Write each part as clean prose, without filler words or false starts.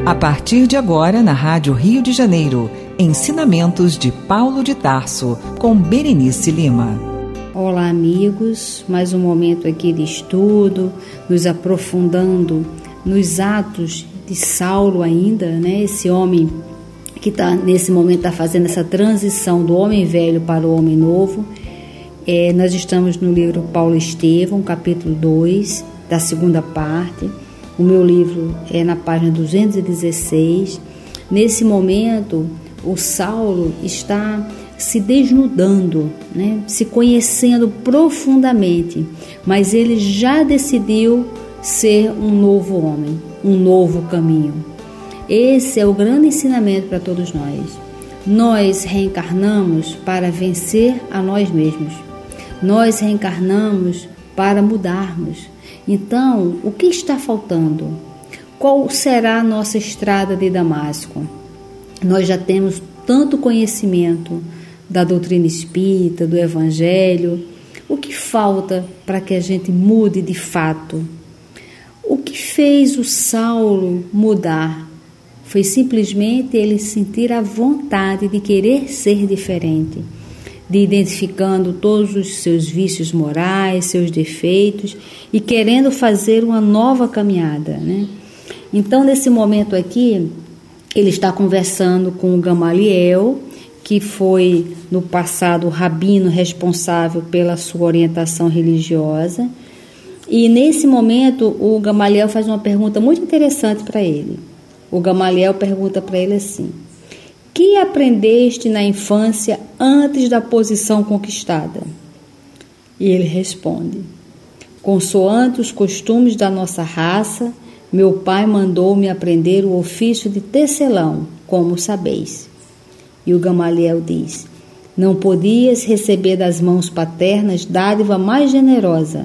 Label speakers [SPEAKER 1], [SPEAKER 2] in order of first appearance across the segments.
[SPEAKER 1] A partir de agora, na Rádio Rio de Janeiro, ensinamentos de Paulo de Tarso, com Berenice Lima.
[SPEAKER 2] Olá, amigos, mais um momento aqui de estudo, nos aprofundando nos atos de Saulo ainda, né? Esse homem que nesse momento está fazendo essa transição do homem velho para o homem novo. Nós estamos no livro Paulo Estevão, capítulo 2, da segunda parte. O meu livro é na página 216. Nesse momento, o Saulo está se desnudando, né? Se conhecendo profundamente, mas ele já decidiu ser um novo homem, um novo caminho. Esse é o grande ensinamento para todos nós. Nós reencarnamos para vencer a nós mesmos. Nós reencarnamos para mudarmos. Então, o que está faltando? Qual será a nossa estrada de Damasco? Nós já temos tanto conhecimento da doutrina espírita, do Evangelho. O que falta para que a gente mude de fato? O que fez o Saulo mudar? Foi simplesmente ele sentir a vontade de querer ser diferente, de identificando todos os seus vícios morais, seus defeitos e querendo fazer uma nova caminhada, né? Então, nesse momento aqui, ele está conversando com o Gamaliel, que foi no passado o rabino responsável pela sua orientação religiosa. E nesse momento, o Gamaliel faz uma pergunta muito interessante para ele. O Gamaliel pergunta para ele assim: que aprendeste na infância antes da posição conquistada? E ele responde: consoante os costumes da nossa raça, meu pai mandou-me aprender o ofício de tecelão, como sabeis. E o Gamaliel diz: não podias receber das mãos paternas dádiva mais generosa.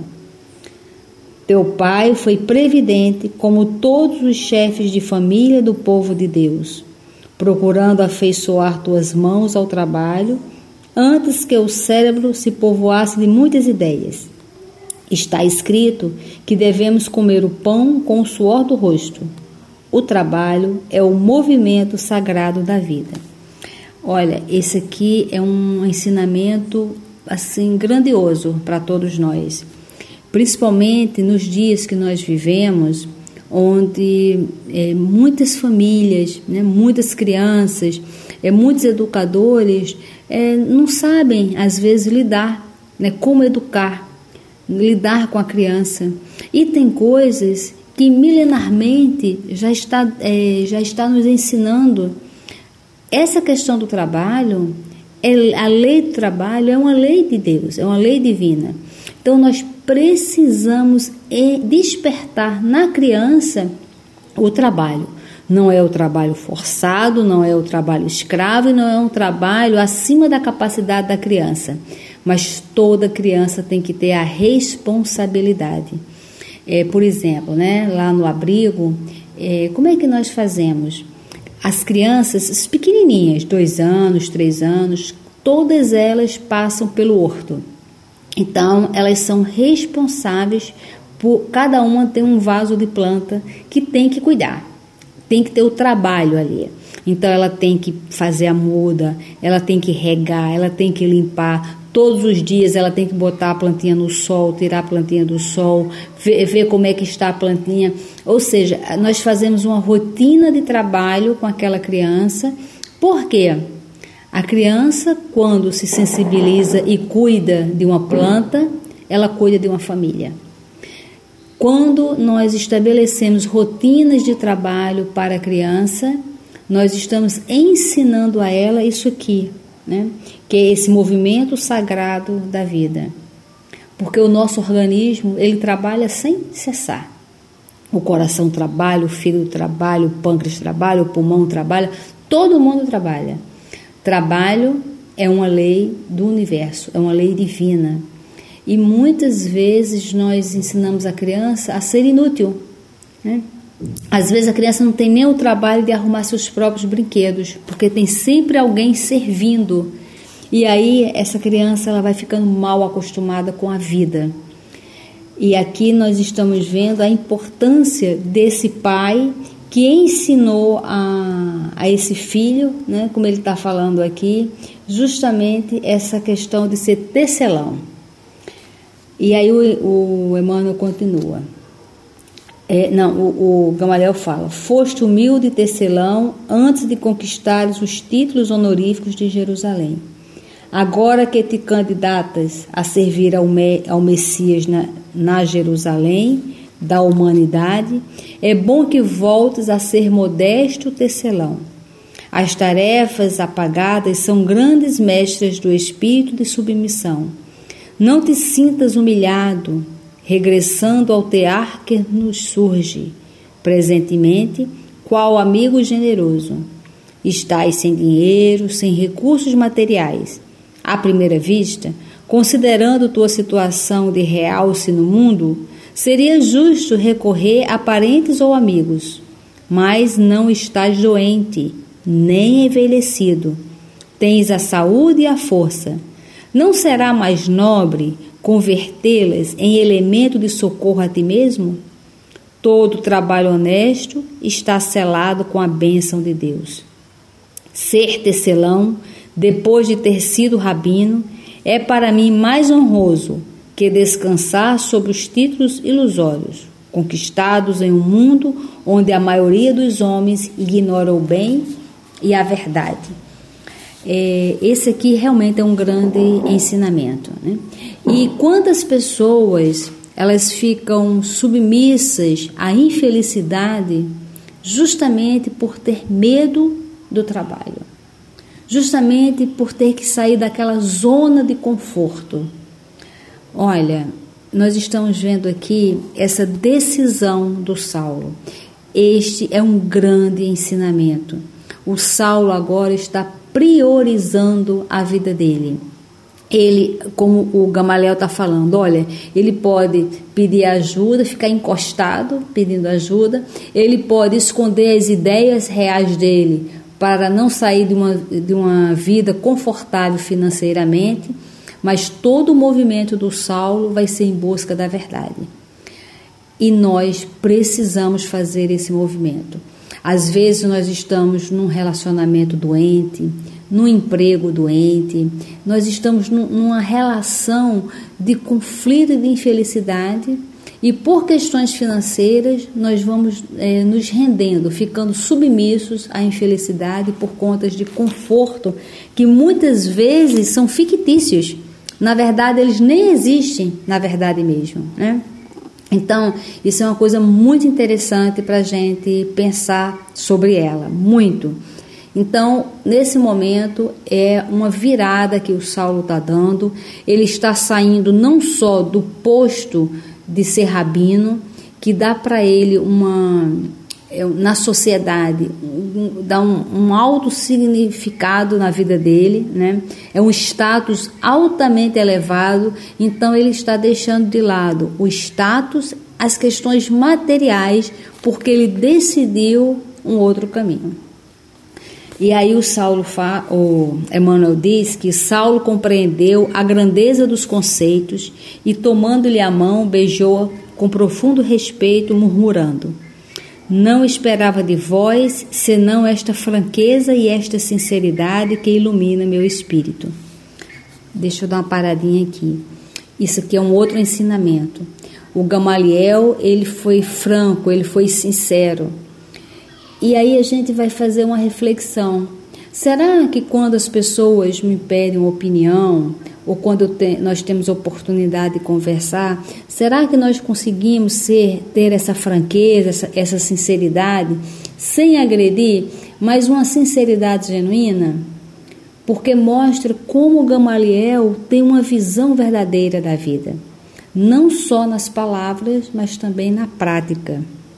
[SPEAKER 2] Teu pai foi previdente, como todos os chefes de família do povo de Deus, procurando afeiçoar tuas mãos ao trabalho, antes que o cérebro se povoasse de muitas ideias. Está escrito que devemos comer o pão com o suor do rosto. O trabalho é o movimento sagrado da vida. Olha, esse aqui é um ensinamento assim grandioso para todos nós, principalmente nos dias que nós vivemos, onde muitas famílias, né, muitas crianças, muitos educadores não sabem, às vezes, lidar, né, como lidar com a criança. E tem coisas que milenarmente já está nos ensinando. Essa questão do trabalho, a lei do trabalho é uma lei de Deus, é uma lei divina. Então, nós precisamos despertar na criança o trabalho. Não é o trabalho forçado, não é o trabalho escravo e não é um trabalho acima da capacidade da criança. Mas toda criança tem que ter a responsabilidade. Por exemplo, né, lá no abrigo, como é que nós fazemos? As crianças, as pequenininhas, 2 anos, 3 anos, todas elas passam pelo horto. Então, elas são responsáveis por cada uma ter um vaso de planta que tem que cuidar, tem que ter o trabalho ali. Então, ela tem que fazer a muda, ela tem que regar, ela tem que limpar. Todos os dias ela tem que botar a plantinha no sol, tirar a plantinha do sol, ver como é que está a plantinha. Ou seja, nós fazemos uma rotina de trabalho com aquela criança. Por quê? A criança, quando se sensibiliza e cuida de uma planta, ela cuida de uma família. Quando nós estabelecemos rotinas de trabalho para a criança, nós estamos ensinando a ela isso aqui, né? Que é esse movimento sagrado da vida. Porque o nosso organismo, ele trabalha sem cessar. O coração trabalha, o fígado trabalha, o pâncreas trabalha, o pulmão trabalha, todo mundo trabalha. Trabalho é uma lei do universo, é uma lei divina. E muitas vezes nós ensinamos a criança a ser inútil, né? Às vezes a criança não tem nem o trabalho de arrumar seus próprios brinquedos, porque tem sempre alguém servindo. E aí essa criança ela vai ficando mal acostumada com a vida. E aqui nós estamos vendo a importância desse pai que ensinou a esse filho, né, como ele está falando aqui, justamente essa questão de ser tecelão. E aí o Emmanuel continua. O Gamaliel fala: foste humilde tecelão antes de conquistares os títulos honoríficos de Jerusalém. Agora que te candidatas a servir ao Messias na Jerusalém da humanidade, é bom que voltes a ser modesto tecelão. As tarefas apagadas são grandes mestras do espírito de submissão. Não te sintas humilhado, regressando ao tear que nos surge, presentemente, qual amigo generoso. Estás sem dinheiro, sem recursos materiais. À primeira vista, considerando tua situação de realce no mundo, seria justo recorrer a parentes ou amigos, mas não estás doente, nem envelhecido. Tens a saúde e a força. Não será mais nobre convertê-las em elemento de socorro a ti mesmo? Todo trabalho honesto está selado com a bênção de Deus. Ser tecelão, depois de ter sido rabino, é para mim mais honroso que descansar sobre os títulos ilusórios, conquistados em um mundo onde a maioria dos homens ignora o bem e a verdade. Esse aqui realmente é um grande ensinamento, né? E quantas pessoas elas ficam submissas à infelicidade justamente por ter medo do trabalho, justamente por ter que sair daquela zona de conforto. Olha, nós estamos vendo aqui essa decisão do Saulo. Este é um grande ensinamento. O Saulo agora está priorizando a vida dele. Ele, como o Gamaliel está falando, olha, ele pode pedir ajuda, ficar encostado pedindo ajuda, ele pode esconder as ideias reais dele para não sair de uma vida confortável financeiramente, mas todo o movimento do Saulo vai ser em busca da verdade. E nós precisamos fazer esse movimento. Às vezes nós estamos num relacionamento doente, num emprego doente, nós estamos numa relação de conflito e de infelicidade, e por questões financeiras nós vamos nos rendendo, ficando submissos à infelicidade por conta de conforto que muitas vezes são fictícios. Na verdade, eles nem existem na verdade mesmo, né? Então, isso é uma coisa muito interessante para a gente pensar sobre ela, muito. Então, nesse momento, é uma virada que o Saulo está dando. Ele está saindo não só do posto de ser rabino, que dá para ele na sociedade, dá um alto significado na vida dele, né? É um status altamente elevado, então ele está deixando de lado o status, as questões materiais, porque ele decidiu um outro caminho. E aí o Emmanuel diz que Saulo compreendeu a grandeza dos conceitos e, tomando-lhe a mão, beijou com profundo respeito, murmurando: não esperava de vós senão esta franqueza e esta sinceridade que ilumina meu espírito. Deixa eu dar uma paradinha aqui. Isso aqui é um outro ensinamento. O Gamaliel, ele foi franco, ele foi sincero. E aí a gente vai fazer uma reflexão. Será que quando as pessoas me pedem uma opinião, ou quando nós temos oportunidade de conversar, será que nós conseguimos ter essa franqueza, essa sinceridade, sem agredir, mas uma sinceridade genuína? Porque mostra como o Gamaliel tem uma visão verdadeira da vida, não só nas palavras, mas também na prática.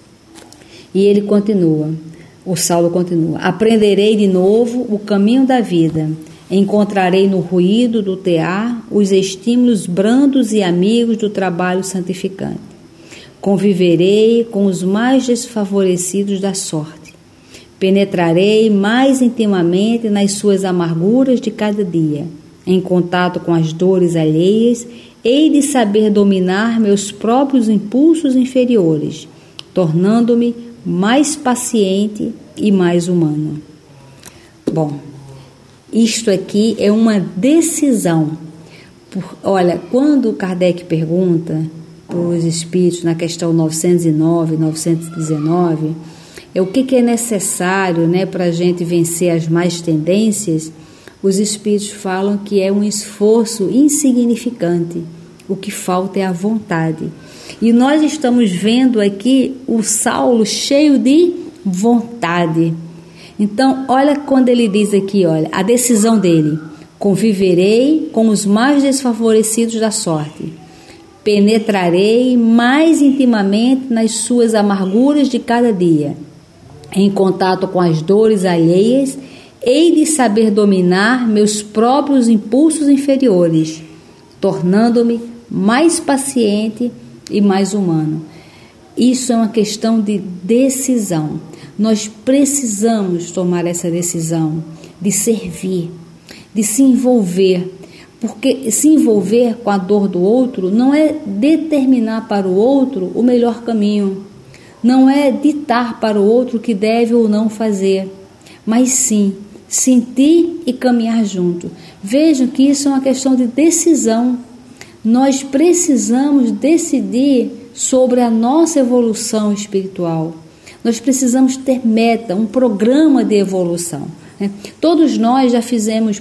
[SPEAKER 2] E ele continua, o Saulo continua: aprenderei de novo o caminho da vida, encontrarei no ruído do tear os estímulos brandos e amigos do trabalho santificante. Conviverei com os mais desfavorecidos da sorte. Penetrarei mais intimamente nas suas amarguras de cada dia. Em contato com as dores alheias, hei de saber dominar meus próprios impulsos inferiores, tornando-me mais paciente e mais humano. Bom, isto aqui é uma decisão. Olha, quando Kardec pergunta para os espíritos na questão 909, 919, o que é necessário, né, para a gente vencer as más tendências, os espíritos falam que é um esforço insignificante. O que falta é a vontade. E nós estamos vendo aqui o Saulo cheio de vontade. Então, olha quando ele diz aqui, olha, a decisão dele: conviverei com os mais desfavorecidos da sorte, penetrarei mais intimamente nas suas amarguras de cada dia, em contato com as dores alheias, hei de saber dominar meus próprios impulsos inferiores, tornando-me mais paciente e mais humano. Isso é uma questão de decisão. Nós precisamos tomar essa decisão de servir, de se envolver, porque se envolver com a dor do outro não é determinar para o outro o melhor caminho, não é ditar para o outro o que deve ou não fazer, mas sim sentir e caminhar junto. Vejam que isso é uma questão de decisão. Nós precisamos decidir sobre a nossa evolução espiritual. Nós precisamos ter meta, um programa de evolução, né? Todos nós já fizemos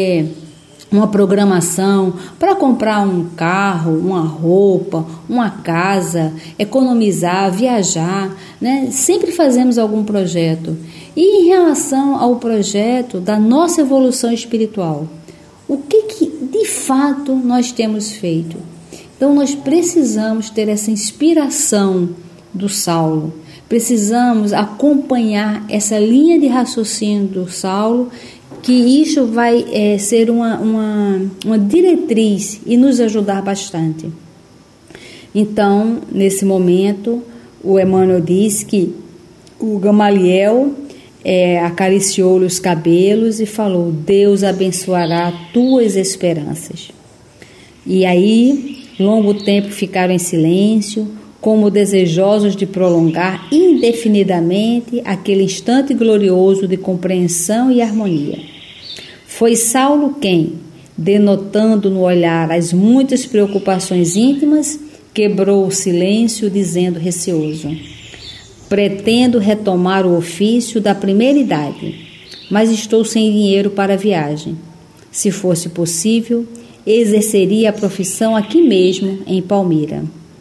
[SPEAKER 2] uma programação para comprar um carro, uma roupa, uma casa, economizar, viajar, né? Sempre fazemos algum projeto. E em relação ao projeto da nossa evolução espiritual, o que de fato nós temos feito? Então nós precisamos ter essa inspiração do Saulo, precisamos acompanhar essa linha de raciocínio do Saulo, que isso vai ser uma diretriz e nos ajudar bastante. Então, nesse momento, o Emmanuel diz que o Gamaliel acariciou-lhe os cabelos e falou: Deus abençoará tuas esperanças. E aí, longo tempo ficaram em silêncio, como desejosos de prolongar indefinidamente aquele instante glorioso de compreensão e harmonia. Foi Saulo quem, denotando no olhar as muitas preocupações íntimas, quebrou o silêncio, dizendo receoso: pretendo retomar o ofício da primeira idade, mas estou sem dinheiro para a viagem. Se fosse possível, exerceria a profissão aqui mesmo, em Palmira.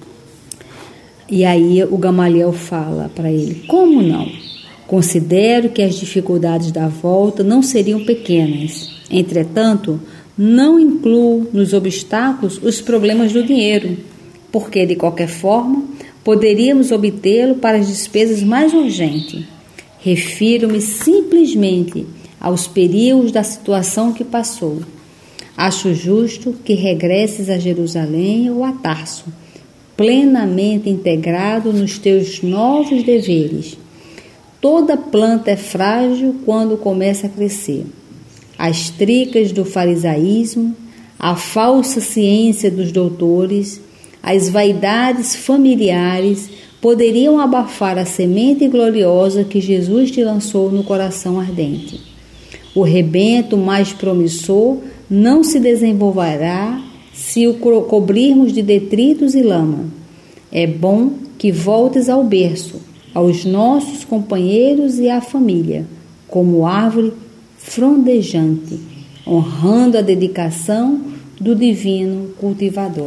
[SPEAKER 2] E aí o Gamaliel fala para ele: como não? Considero que as dificuldades da volta não seriam pequenas. Entretanto, não incluo nos obstáculos os problemas do dinheiro, porque, de qualquer forma, poderíamos obtê-lo para as despesas mais urgentes. Refiro-me simplesmente aos períodos da situação que passou. Acho justo que regresses a Jerusalém ou a Tarso, plenamente integrado nos teus novos deveres. Toda planta é frágil quando começa a crescer. As tricas do farisaísmo, a falsa ciência dos doutores, as vaidades familiares poderiam abafar a semente gloriosa que Jesus te lançou no coração ardente. O rebento mais promissor não se desenvolverá se o cobrirmos de detritos e lama. É bom que voltes ao berço, aos nossos companheiros e à família, como árvore frondejante, honrando a dedicação do divino cultivador.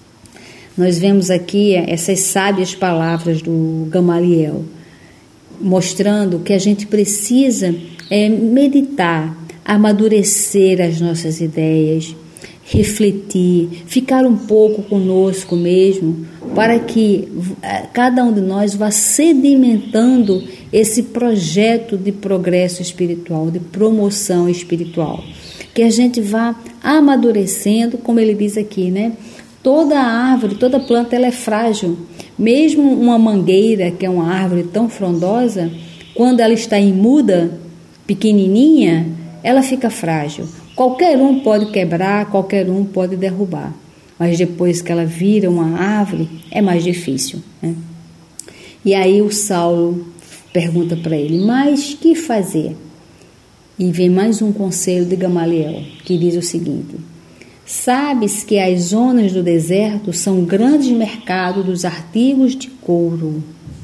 [SPEAKER 2] Nós vemos aqui essas sábias palavras do Gamaliel, mostrando que a gente precisa meditar, amadurecer as nossas ideias, refletir, ficar um pouco conosco mesmo, para que cada um de nós vá sedimentando esse projeto de progresso espiritual, de promoção espiritual, que a gente vá amadurecendo, como ele diz aqui, né? Toda árvore, toda planta, ela é frágil. Mesmo uma mangueira, que é uma árvore tão frondosa, quando ela está em muda, pequenininha, ela fica frágil. Qualquer um pode quebrar, qualquer um pode derrubar. Mas depois que ela vira uma árvore, é mais difícil, né? E aí o Saulo pergunta para ele: mas que fazer? E vem mais um conselho de Gamaliel, que diz o seguinte: sabes que as zonas do deserto são grandes mercados dos artigos de couro.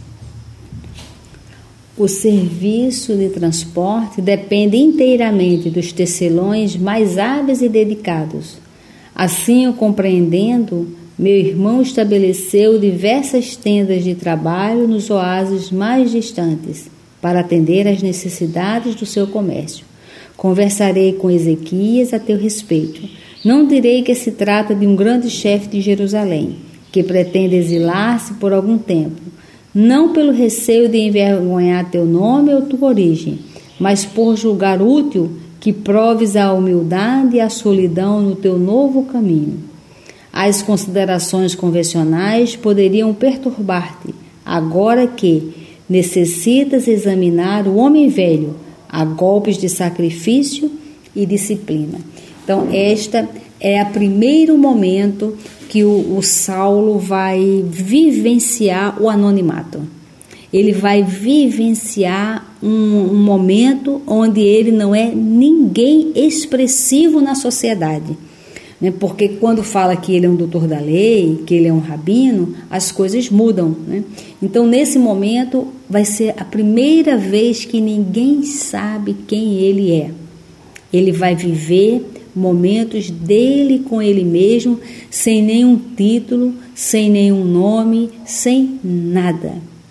[SPEAKER 2] O serviço de transporte depende inteiramente dos tecelões mais hábeis e dedicados. Assim, compreendendo, meu irmão estabeleceu diversas tendas de trabalho nos oásis mais distantes, para atender às necessidades do seu comércio. Conversarei com Ezequias a teu respeito. Não direi que se trata de um grande chefe de Jerusalém, que pretende exilar-se por algum tempo, não pelo receio de envergonhar teu nome ou tua origem, mas por julgar útil que proves a humildade e a solidão no teu novo caminho. As considerações convencionais poderiam perturbar-te, agora que necessitas examinar o homem velho a golpes de sacrifício e disciplina. Então, esta é o primeiro momento que o Saulo vai vivenciar o anonimato. Ele vai vivenciar um momento onde ele não é ninguém expressivo na sociedade. Né? Porque quando fala que ele é um doutor da lei, que ele é um rabino, as coisas mudam. Né? Então, nesse momento, vai ser a primeira vez que ninguém sabe quem ele é. Ele vai viver momentos dele com ele mesmo, sem nenhum título, sem nenhum nome, sem nada.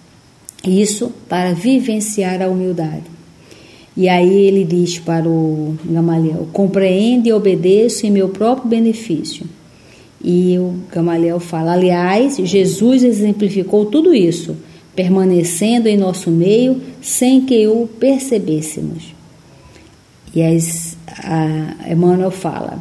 [SPEAKER 2] Isso para vivenciar a humildade. E aí ele diz para o Gamaliel: compreende e obedeço em meu próprio benefício. E o Gamaliel fala: aliás, Jesus exemplificou tudo isso, permanecendo em nosso meio sem que o percebêssemos. E Emmanuel fala: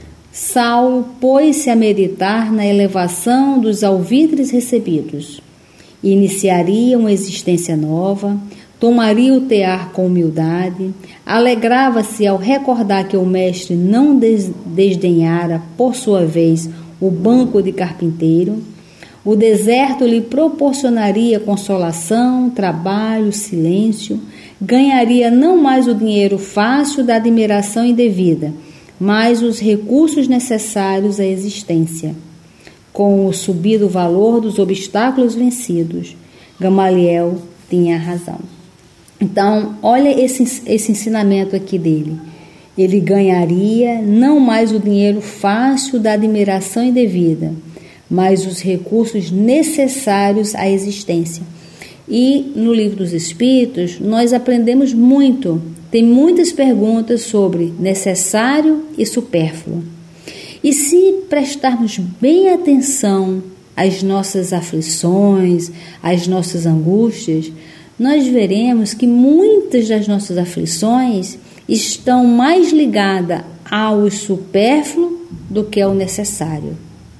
[SPEAKER 2] Saulo pôs-se a meditar na elevação dos alvitres recebidos. Iniciaria uma existência nova, tomaria o tear com humildade, alegrava-se ao recordar que o mestre não desdenhara, por sua vez, o banco de carpinteiro. O deserto lhe proporcionaria consolação, trabalho, silêncio. Ganharia não mais o dinheiro fácil da admiração indevida, mas os recursos necessários à existência. Com o subido valor dos obstáculos vencidos, Gamaliel tinha razão. Então, olha esse ensinamento aqui dele. Ele ganharia não mais o dinheiro fácil da admiração indevida, mas os recursos necessários à existência. E no Livro dos Espíritos nós aprendemos muito. Tem muitas perguntas sobre necessário e supérfluo. E se prestarmos bem atenção às nossas aflições, às nossas angústias, nós veremos que muitas das nossas aflições estão mais ligadas ao supérfluo do que ao necessário.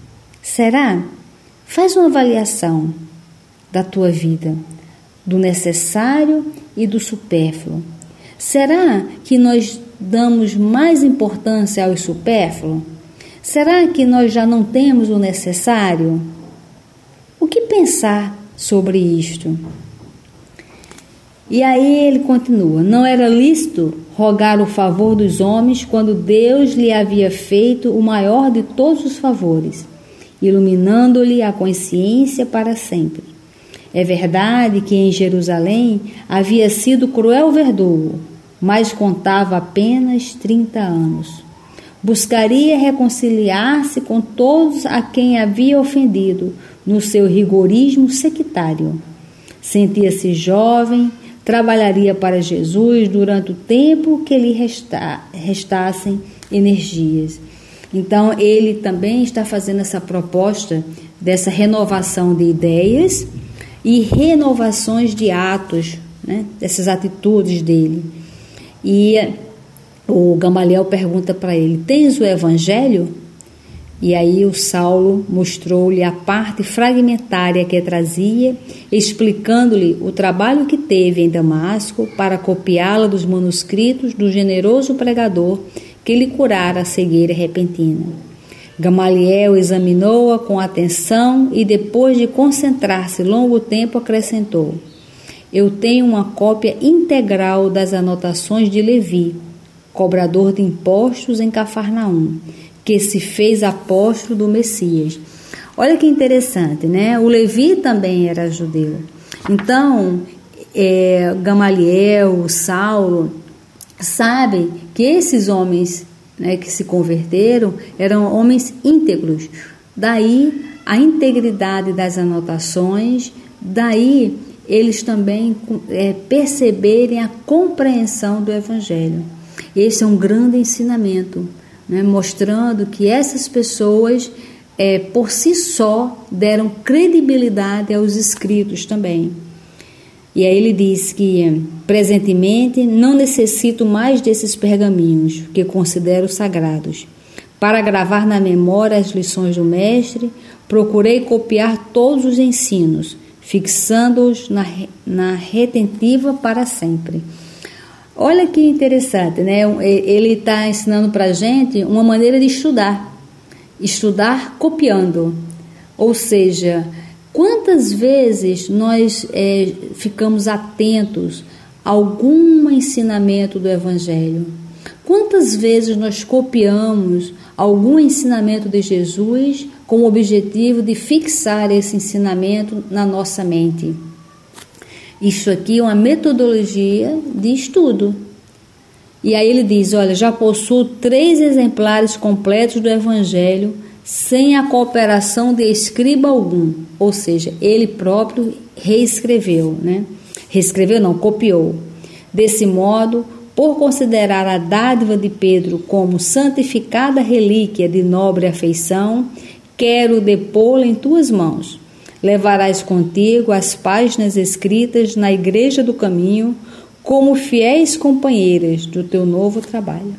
[SPEAKER 2] Será? Faz uma avaliação da tua vida, do necessário e do supérfluo. Será que nós damos mais importância ao supérfluo? Será que nós já não temos o necessário? O que pensar sobre isto? E aí ele continua: não era lícito rogar o favor dos homens quando Deus lhe havia feito o maior de todos os favores, iluminando-lhe a consciência para sempre. É verdade que em Jerusalém havia sido cruel verdugo, mas contava apenas 30 anos. Buscaria reconciliar-se com todos a quem havia ofendido no seu rigorismo sectário. Sentia-se jovem, trabalharia para Jesus durante o tempo que lhe restassem energias. Então, ele também está fazendo essa proposta dessa renovação de ideias e renovações de atos, né? Dessas atitudes dele. E o Gamaliel pergunta para ele: tens o evangelho? E aí o Saulo mostrou-lhe a parte fragmentária que trazia, explicando-lhe o trabalho que teve em Damasco para copiá-la dos manuscritos do generoso pregador que lhe curara a cegueira repentina. Gamaliel examinou-a com atenção e, depois de concentrar-se longo tempo, acrescentou: eu tenho uma cópia integral das anotações de Levi, cobrador de impostos em Cafarnaum, que se fez apóstolo do Messias. Olha que interessante, né? O Levi também era judeu. Então, Gamaliel, Saulo, sabe que esses homens, né, que se converteram eram homens íntegros. Daí a integridade das anotações, daí eles também perceberem a compreensão do Evangelho. Esse é um grande ensinamento, né, mostrando que essas pessoas, por si só, deram credibilidade aos escritos também. E aí ele diz que, presentemente, não necessito mais desses pergaminhos, que considero sagrados. Para gravar na memória as lições do Mestre, procurei copiar todos os ensinos, fixando-os na retentiva para sempre. Olha que interessante, né? Ele está ensinando para a gente uma maneira de estudar copiando. Ou seja, quantas vezes nós ficamos atentos a algum ensinamento do Evangelho? Quantas vezes nós copiamos algum ensinamento de Jesus com o objetivo de fixar esse ensinamento na nossa mente? Isso aqui é uma metodologia de estudo. E aí ele diz, olha, já possuo 3 exemplares completos do Evangelho sem a cooperação de escriba algum. Ou seja, ele próprio reescreveu, né? Reescreveu não, copiou. Desse modo, por considerar a dádiva de Pedro como santificada relíquia de nobre afeição, quero depô-la em tuas mãos. Levarás contigo as páginas escritas na Igreja do Caminho como fiéis companheiras do teu novo trabalho.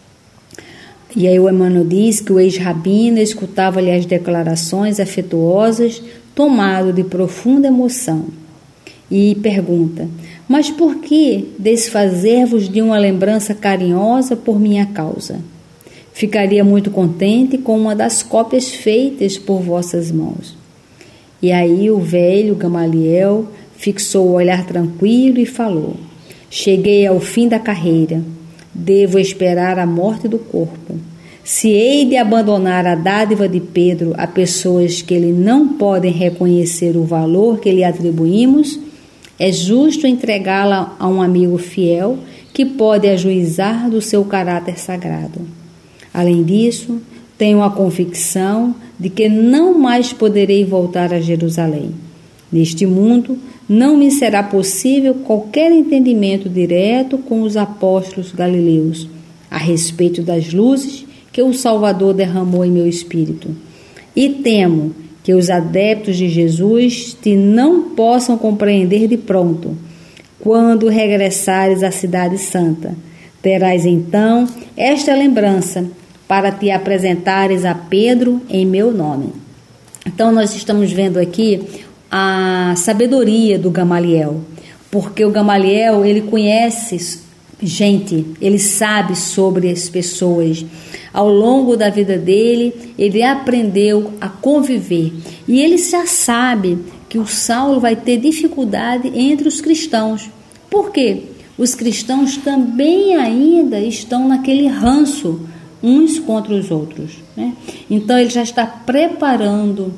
[SPEAKER 2] E aí o Emmanuel diz que o ex-rabino escutava-lhe as declarações afetuosas, tomado de profunda emoção. E pergunta, mas por que desfazer-vos de uma lembrança carinhosa por minha causa? Ficaria muito contente com uma das cópias feitas por vossas mãos. E aí o velho Gamaliel fixou o olhar tranquilo e falou, cheguei ao fim da carreira, devo esperar a morte do corpo. Se hei de abandonar a dádiva de Pedro a pessoas que ele não podem reconhecer o valor que lhe atribuímos, é justo entregá-la a um amigo fiel que pode ajuizar do seu caráter sagrado. Além disso, tenho a convicção de que não mais poderei voltar a Jerusalém. Neste mundo, não me será possível qualquer entendimento direto com os apóstolos galileus a respeito das luzes que o Salvador derramou em meu espírito. E temo que os adeptos de Jesus te não possam compreender de pronto. Quando regressares à cidade santa, terás então esta lembrança para te apresentares a Pedro em meu nome. Então nós estamos vendo aqui a sabedoria do Gamaliel, porque o Gamaliel, ele conhece gente, ele sabe sobre as pessoas. Ao longo da vida dele, ele aprendeu a conviver. E ele já sabe que o Saulo vai ter dificuldade entre os cristãos. Por quê? Os cristãos também ainda estão naquele ranço uns contra os outros, né? Então ele já está preparando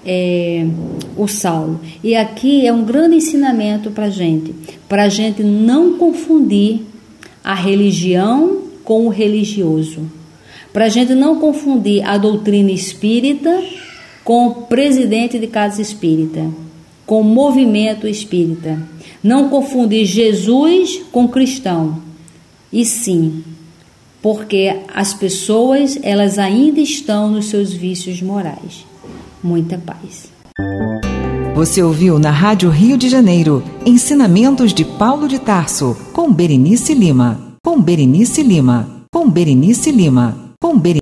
[SPEAKER 2] o Saulo. E aqui é um grande ensinamento para a gente não confundir a religião com o religioso, para a gente não confundir a doutrina espírita com o presidente de casa espírita, com o movimento espírita, não confundir Jesus com cristão, e sim, porque as pessoas, elas ainda estão nos seus vícios morais. Muita paz.
[SPEAKER 1] Você ouviu na Rádio Rio de Janeiro, Ensinamentos de Paulo de Tarso, com Berenice Lima.